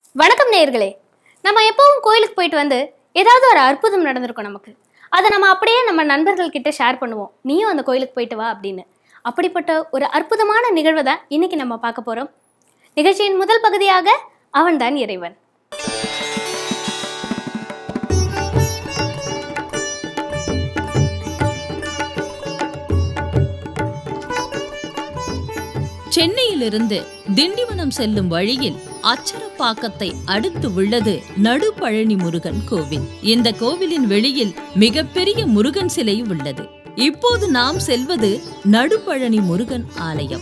வணக்கம் நேயர்களே. நம்ம எப்பவும் கோயிலுக்கு போயிட்டு வந்து ஏதாவது ஒரு அற்புதம் நடந்திருக்கும் நமக்கு. அதை நம்ம அப்படியே நம்ம நண்பர்கள் கிட்ட ஷேர் பண்ணுவோம், நீயும் அந்த கோயிலுக்கு போயிட்டு வா அப்படின்னு. அப்படிப்பட்ட ஒரு அற்புதமான நிகழ்வை தான் இன்னைக்கு நம்ம பார்க்க போறோம். நிகழ்ச்சியின் முதல் பகுதியாக அவன்தான் இறைவன். சென்னையிலிருந்து திண்டிவனம் செல்லும் வழியில் அச்சரப்பாக்கத்தை அடுத்து உள்ளது நடு பழனி முருகன் கோவில். இந்த கோவிலின் வெளியில் மிகப்பெரிய முருகன் சிலை உள்ளது. இப்போது நாம் செல்வது நடு பழனி முருகன் ஆலயம்.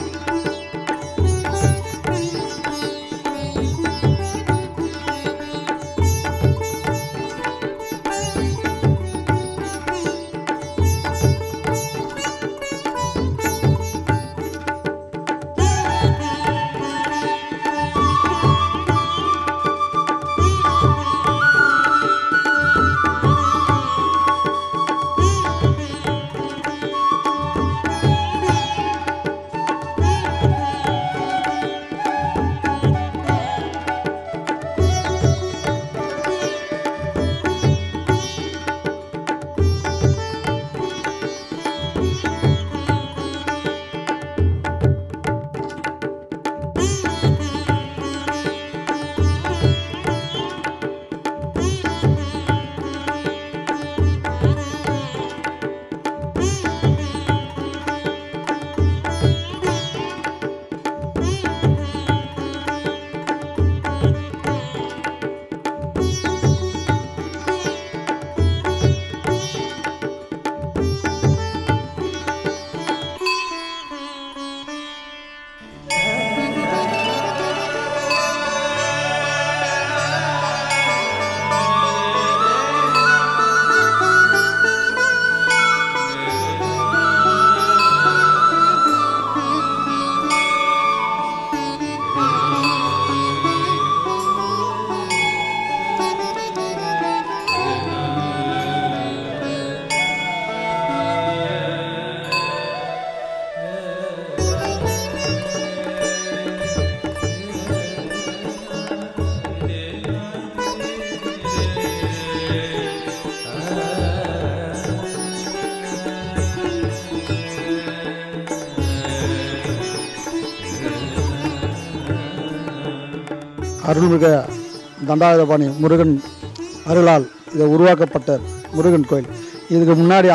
அருள்மிகு தண்டாயுதபாணி முருகன் அருளால் இதை உருவாக்கப்பட்ட முருகன் கோயில். இதுக்கு முன்னாடி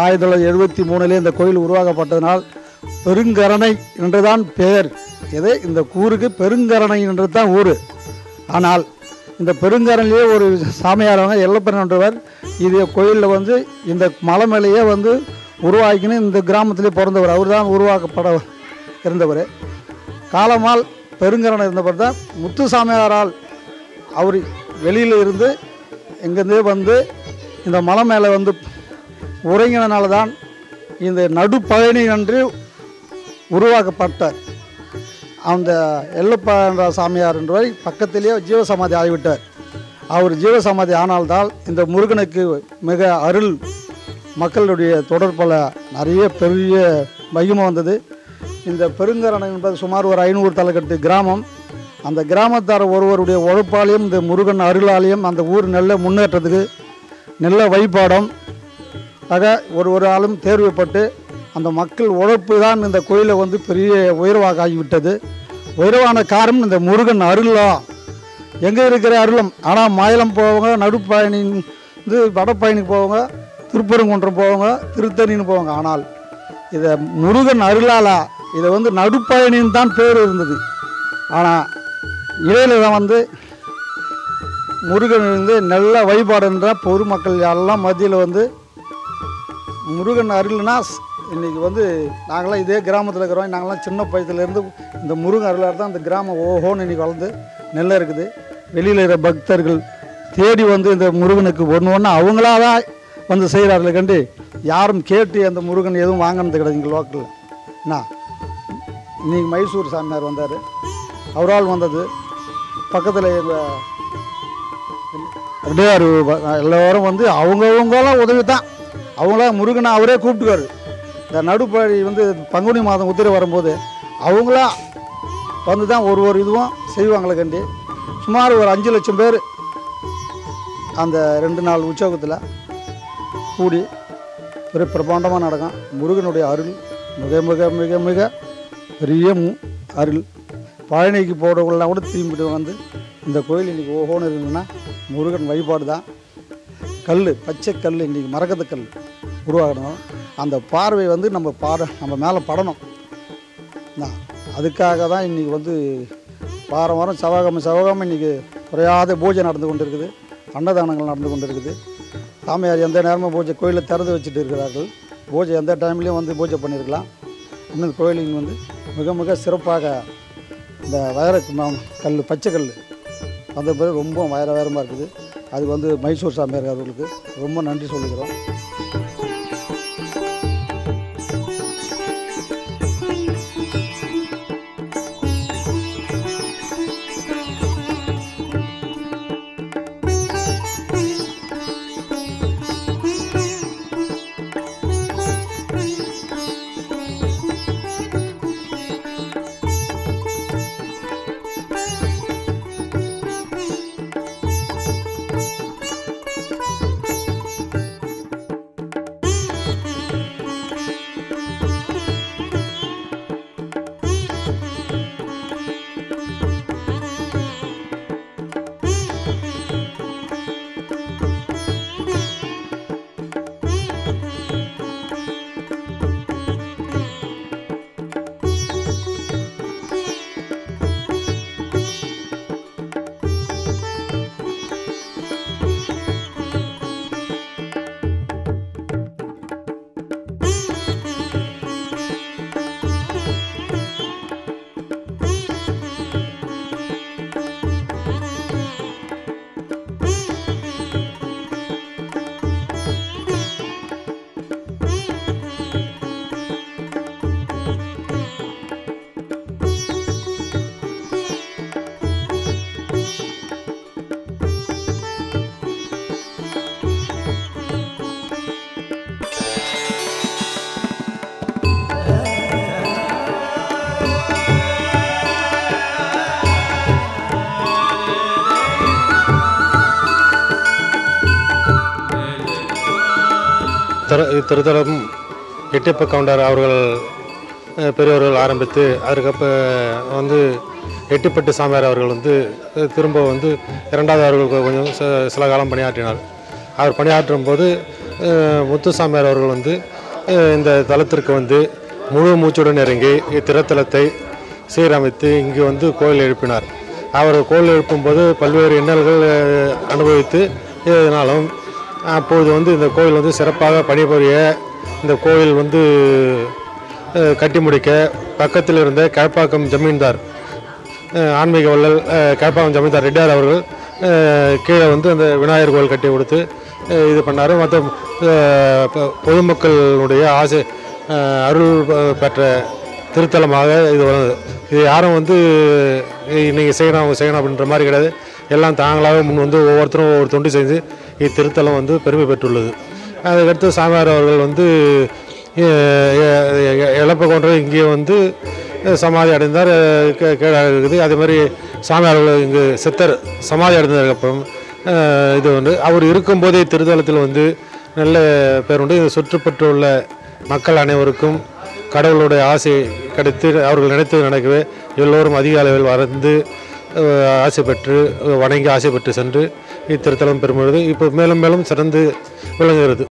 1973 இந்த கோயில் உருவாக்கப்பட்டதனால் பெருங்கரணை என்றுதான் பெயர். இதே இந்த ஊருக்கு பெருங்கரணை என்று தான் ஊர். ஆனால் இந்த பெருங்கரணையிலே ஒரு சாமியாரவங்க எல்லப்பன் என்றவர் இது கோயிலில் வந்து இந்த மலை மேலேயே வந்து உருவாக்கின்னு இந்த கிராமத்திலே பிறந்தவர். அவர் தான் உருவாக்கப்பட இருந்தவர். காலமால் பெருங்கரணை இருந்தவர் தான் முத்து சாமியாரால் அவர் வெளியில் இருந்து எங்கேருந்தே வந்து இந்த மலை மேலே வந்து உறங்கினால தான் இந்த நடு பழனி என்று உருவாக்கப்பட்ட அந்த எல்லப்பா என்ற சாமியார் என்றவர் பக்கத்திலேயே ஜீவசமாதி ஆகிவிட்டார். அவர் ஜீவசமாதி ஆனால்தான் இந்த முருகனுக்கு மிக அருள் மக்களுடைய தொடர்பில் நிறைய பெரிய மகிமை வந்தது. இந்த பெருங்கரணை என்பது சுமார் ஒரு 500 தலைக்கட்டு கிராமம். அந்த கிராமத்தார் ஒருவருடைய உழைப்பாலையும் இந்த முருகன் அருளாலையும் அந்த ஊர் நல்ல முன்னேற்றத்துக்கு நல்ல வழிபாடம் ஆக ஒரு ஆளும் தேர்வுப்பட்டு அந்த மக்கள் உழைப்பு தான் இந்த கோயிலை வந்து பெரிய உயர்வாக ஆகிவிட்டது. உயர்வான காரணம் இந்த முருகன் அருளா எங்கே இருக்கிற அருளும். ஆனால் மாயலம் போவாங்க, நடுப்பயணி வந்து வடப்பயணிக்கு போவாங்க, திருப்பரங்குன்றம் போவாங்க, திருத்தணின்னு போவாங்க. ஆனால் இதை முருகன் அருளாலா இதை வந்து நடுப்பயணின்னு தான் பேர் இருந்தது. ஆனால் இடையில தான் வந்து முருகன் வந்து நல்ல வழிபாடுன்ற பொதுமக்கள் எல்லாம் மத்தியில் வந்து முருகன் அருள்னா இன்றைக்கி வந்து நாங்களாம் இதே கிராமத்தில் இருக்கிறோம். நாங்களாம் சின்ன பையத்துலேருந்து இந்த முருகன் அருளாக தான் இந்த கிராமம் ஓஹோன்னு இன்றைக்கி வளர்ந்து நல்லா இருக்குது. வெளியில் இருக்கிற பக்தர்கள் தேடி வந்து இந்த முருகனுக்கு ஒன்று அவங்களா தான் வந்து செய்கிறார்கள் கண்டு யாரும் கேட்டு அந்த முருகன் எதுவும் வாங்கினது கிடையாது. இங்கே லோக்கலில் என்ன இன்றைக்கி மைசூர் சாமியார் வந்தார், அவரால் வந்தது. பக்கத்தில் ரெடியார் எல்லோரும் வந்து அவங்கவுங்களாம் உதவி தான். அவங்களாம் முருகனை அவரே கூப்பிட்டுக்காரு. இந்த நடுப்பழி வந்து பங்குனி மாதம் உத்திரை வரும்போது அவங்களா வந்து தான் ஒரு இதுவும் செய்வாங்களே கண்டி. சுமார் ஒரு 5 லட்சம் பேர் அந்த 2 நாள் உற்சவத்தில் கூடி ஒரு பிரபாண்டமாக நடக்கும். முருகனுடைய அருள் மிக மிக மிக மிக பெரிய அருள். பழனிக்கு போகிறவங்களாம் கூட திரும்பிட்டு வந்து இந்த கோயில் இன்றைக்கி ஓஹோன்னு இருக்குதுன்னா முருகன் வழிபாடு தான். கல், பச்சை கல், இன்றைக்கி மரகத கல் உருவாகணும். அந்த பார்வை வந்து நம்ம மேலே படணும். அதுக்காக தான் இன்றைக்கி வந்து வாரம் செவ்வாய்க்கிழமை இன்றைக்கி குறையாத பூஜை நடந்து கொண்டு இருக்குது. அன்னதானங்கள் நடந்து கொண்டு இருக்குது. சாமியார் எந்த நேரமும் பூஜை கோயிலை திறந்து வச்சுட்டு இருக்கிறார்கள். பூஜை எந்த டைம்லேயும் வந்து பூஜை பண்ணியிருக்கலாம். இன்னும் கோயிலின் வந்து மிக மிக சிறப்பாக இந்த கல், பச்சை கல் வந்த பிறகு ரொம்ப வைரமாக இருக்குது. அது வந்து மைசூர் சாமியார் அவர்களுக்கு ரொம்ப நன்றி சொல்லிக்கிறோம். திருத்தலம் எட்டியப்ப கவுண்டர் அவர்கள் பெரியவர்கள் ஆரம்பித்து அதுக்கு வந்து எட்டிப்பட்டு சாமியார் அவர்கள் வந்து திரும்ப வந்து 2வது அவர்கள் கொஞ்சம் சில காலம் பணியாற்றினார். அவர் பணியாற்றும் போது முத்துசாமியார் அவர்கள் வந்து இந்த தலத்திற்கு வந்து முழு மூச்சுடன் இறங்கி இத்திருத்தலத்தை சீரமைத்து இங்கு வந்து கோயில் எழுப்பினார். அவர் கோயில் எழுப்பும்போது பல்வேறு இன்னல்கள் அனுபவித்து இதனாலும் அப்போது வந்து இந்த கோயில் வந்து சிறப்பாக பணிபுரிய இந்த கோயில் வந்து கட்டி முடிக்க பக்கத்தில் இருந்த கழப்பாக்கம் ஜமீன்தார் ஆன்மீக வள்ளல் கழப்பாக்கம் ஜமீன்தார் ரெட்டியார் அவர்கள் கீழே வந்து அந்த விநாயகர் கோயில் கட்டி கொடுத்து இது பண்ணார். மற்ற பொதுமக்களுடைய ஆசை அருள் பெற்ற திருத்தலமாக இது வருது. இது யாரும் வந்து இன்றைக்கி செய்யணும் அவங்க செய்யணும் அப்படின்ற மாதிரி கிடையாது. எல்லாம் தாங்களாக முன் வந்து ஒவ்வொருத்தரும் ஒவ்வொரு தொண்டு செஞ்சு இத்திருத்தலம் வந்து பெருமை பெற்றுள்ளது. அதுக்கடுத்து சாமியார் அவர்கள் வந்து இழப்ப கொன்ற இங்கே வந்து சமாதி அடைந்தார். கீழாக இருக்குது. அதே மாதிரி சாமியார் அவர்கள் இங்கு சித்தர் சமாதி அடைந்ததுக்கப்புறம் இது வந்து அவர் இருக்கும்போதே திருத்தலத்தில் வந்து நல்ல பேர் உண்டு. இது சுற்றுப்பட்டுள்ள மக்கள் அனைவருக்கும் கடவுளுடைய ஆசை கிடைத்து அவர்கள் நினைத்து நடக்கவே எல்லோரும் அதிக அளவில் வந்து ஆசை பெற்று வணங்கி ஆசை பெற்று சென்று இத்திருத்தலம் பெறும்பொழுது இப்போ மேலும் மேலும் சிறந்து விளங்குகிறது.